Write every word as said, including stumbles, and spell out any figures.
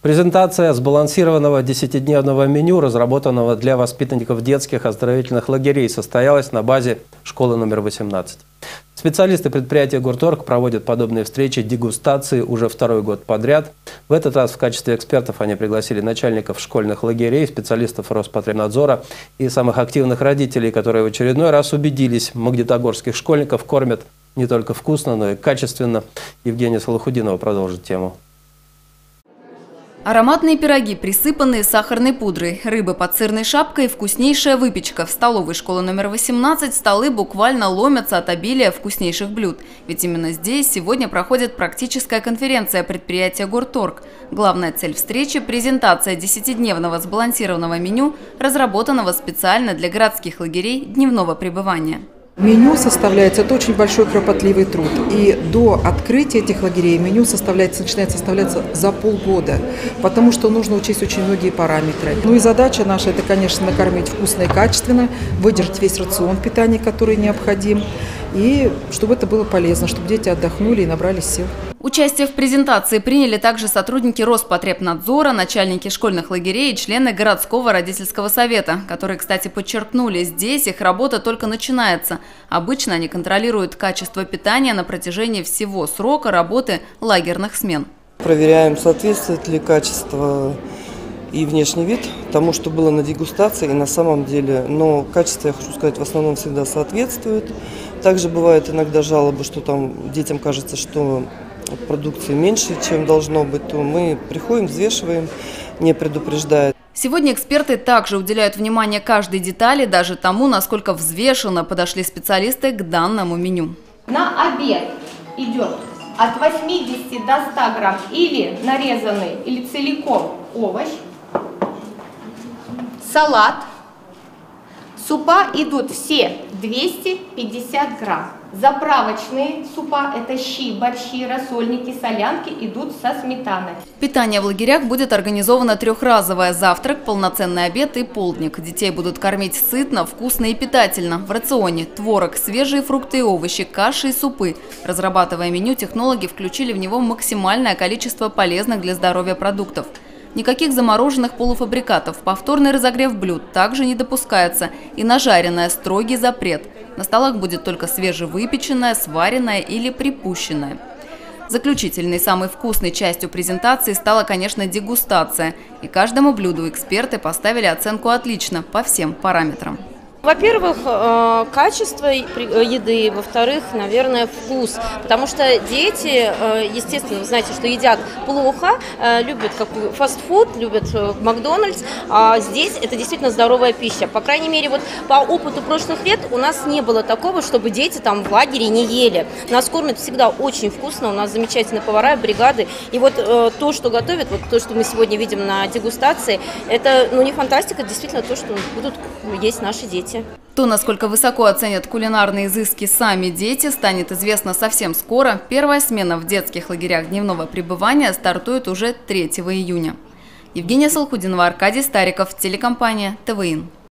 Презентация сбалансированного десятидневного меню, разработанного для воспитанников детских оздоровительных лагерей, состоялась на базе школы номер восемнадцать. Специалисты предприятия «Горторг» проводят подобные встречи, дегустации уже второй год подряд. В этот раз в качестве экспертов они пригласили начальников школьных лагерей, специалистов Роспотребнадзора и самых активных родителей, которые в очередной раз убедились, магнитогорских школьников кормят не только вкусно, но и качественно. Евгения Салахудинова продолжит тему. Ароматные пироги, присыпанные сахарной пудрой, рыба под сырной шапкой и вкуснейшая выпечка. В столовой школы номер восемнадцать столы буквально ломятся от обилия вкуснейших блюд. Ведь именно здесь сегодня проходит практическая конференция предприятия «Горторг». Главная цель встречи – презентация десятидневного сбалансированного меню, разработанного специально для городских лагерей дневного пребывания. Меню составляется, это очень большой кропотливый труд. И до открытия этих лагерей меню составляется, начинает составляться за полгода, потому что нужно учесть очень многие параметры. Ну и задача наша – это, конечно, накормить вкусно и качественно, выдержать весь рацион питания, который необходим, и чтобы это было полезно, чтобы дети отдохнули и набрались сил. Участие в презентации приняли также сотрудники Роспотребнадзора, начальники школьных лагерей и члены городского родительского совета, которые, кстати, подчеркнули, здесь их работа только начинается. Обычно они контролируют качество питания на протяжении всего срока работы лагерных смен. Проверяем, соответствует ли качество и внешний вид тому, что было на дегустации и на самом деле. Но качество, я хочу сказать, в основном всегда соответствует. Также бывают иногда жалобы, что там детям кажется, что продукции меньше, чем должно быть, то мы приходим, взвешиваем, не предупреждая. Сегодня эксперты также уделяют внимание каждой детали, даже тому, насколько взвешенно подошли специалисты к данному меню. На обед идет от восьмидесяти до ста грамм или нарезанный, или целиком овощ, салат, супа идут все двести пятьдесят грамм. Заправочные супа – это щи, борщи, рассольники, солянки идут со сметаной. Питание в лагерях будет организовано трехразовое: завтрак, полноценный обед и полдник. Детей будут кормить сытно, вкусно и питательно. В рационе творог, свежие фрукты и овощи, каши и супы. Разрабатывая меню, технологи включили в него максимальное количество полезных для здоровья продуктов. Никаких замороженных полуфабрикатов, повторный разогрев блюд также не допускается, и на жареное строгий запрет. На столах будет только свежевыпеченное, сваренное или припущенное. Заключительной, самой вкусной частью презентации стала, конечно, дегустация. И каждому блюду эксперты поставили оценку «отлично» по всем параметрам. Во-первых, качество еды, во-вторых, наверное, вкус, потому что дети, естественно, вы знаете, что едят плохо, любят какой фастфуд, любят Макдональдс, а здесь это действительно здоровая пища. По крайней мере, вот по опыту прошлых лет у нас не было такого, чтобы дети там в лагере не ели. Нас кормят всегда очень вкусно, у нас замечательные повара, бригады, и вот то, что готовят, вот то, что мы сегодня видим на дегустации, это, ну, не фантастика, действительно то, что будут есть наши дети. То, насколько высоко оценят кулинарные изыски сами дети, станет известно совсем скоро. Первая смена в детских лагерях дневного пребывания стартует уже третьего июня. Евгения Салахудинова, Аркадий Стариков, телекомпания ТВИН.